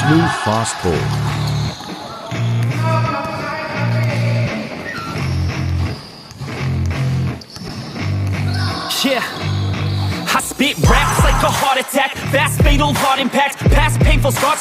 Smooth fast ball. Yeah, I spit raps like a heart attack. Fast, fatal, hard impact. Past painful scars.